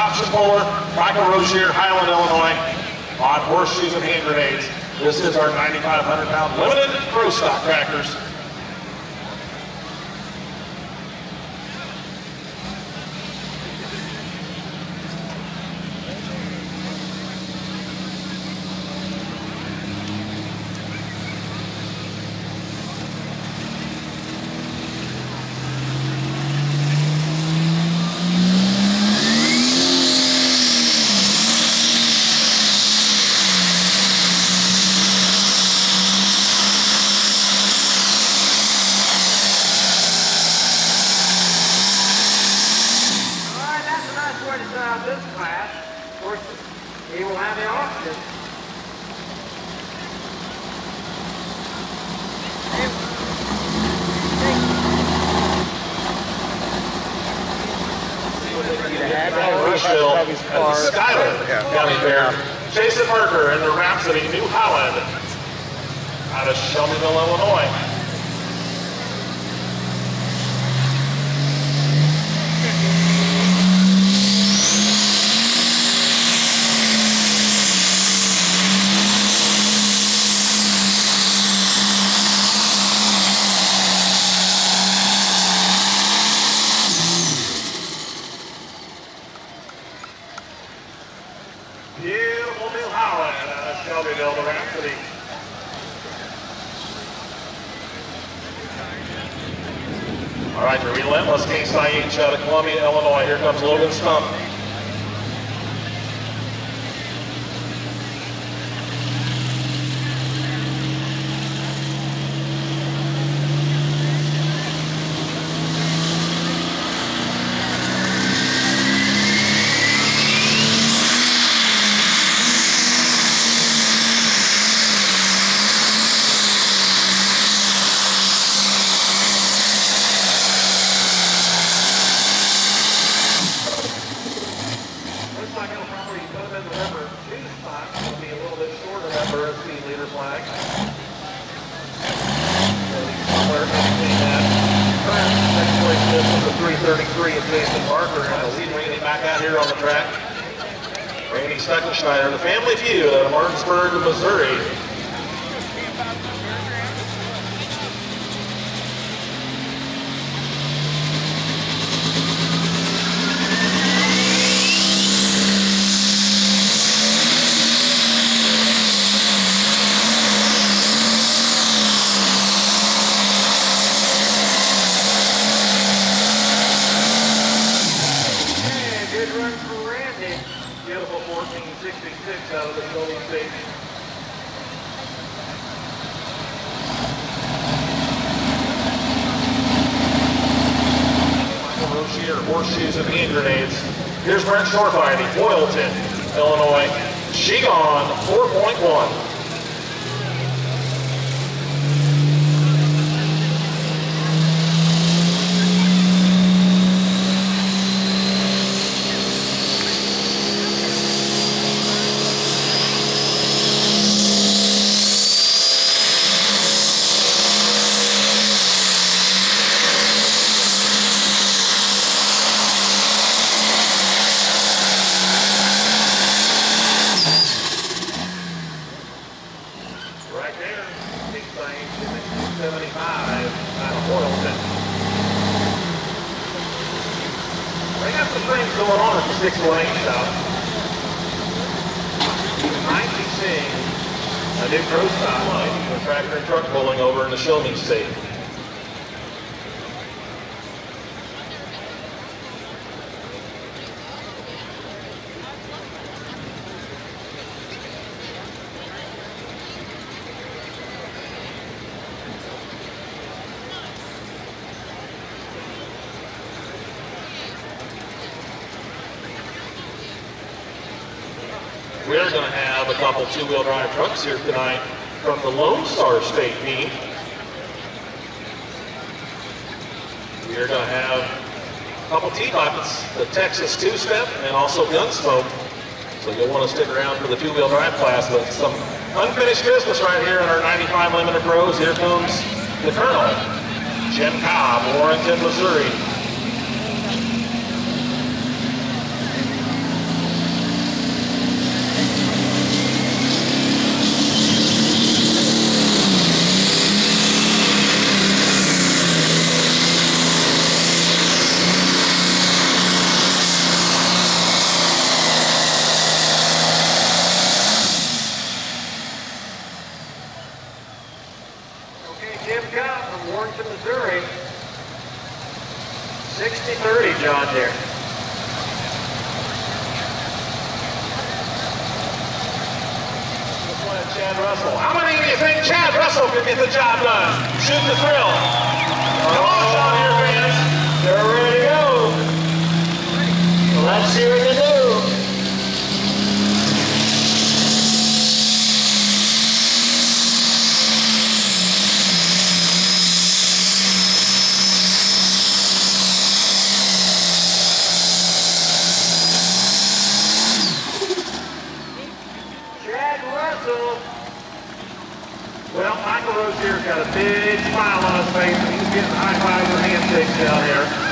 option puller, Michael Rozier, Highland, Illinois, on horseshoes and hand grenades. This is our 9,500-pound limited pro stock crackers. This class, of course, he will have the option. Rushville and the Skyler County Fair. Jason Parker and the Rhapsody New Holland out of Shelbyville, Illinois. Beautiful New Holland out of Shelbyville, the Rhapsody. All right, the relentless Case IH out of Columbia, Illinois. Here comes Logan Stump. Flag. Somewhere in between that. Next place is the 333 of Jason Parker. And I see Randy back out here on the track. Randy Steckenschneider, the family feud out of Martinsburg, Missouri. Beautiful 1466 out of the Golden State. Michael Rozier, horseshoes and hand grenades. Here's Brent Shorefighting, Boylton, Illinois. She gone 4.1. Right there, 675 out of Boylton. They got some things going on at the 618 shop. You might be seeing a new pro stop line with tractor and truck pulling over in the Show Me State. We're going to have a couple two-wheel drive trucks here tonight from the Lone Star State team. We're going to have a couple T-buckets, the Texas two-step and also Gunsmoke. So you'll want to stick around for the two-wheel drive class. But some unfinished business right here in our 95 Limited Pros. Here comes the Colonel, Jim Cobb, Warrenton, Missouri. Washington, Missouri. 60-30, John Deere. Chad Russell. How many do you think Chad Russell could get the job done? Shoot the thrill. Come on, John Deere fans. They're ready to go. Well, let's see what they do. Chad Russell. Well, Michael Rozier's got a big smile on his face, and he's getting high fives and handshakes down here.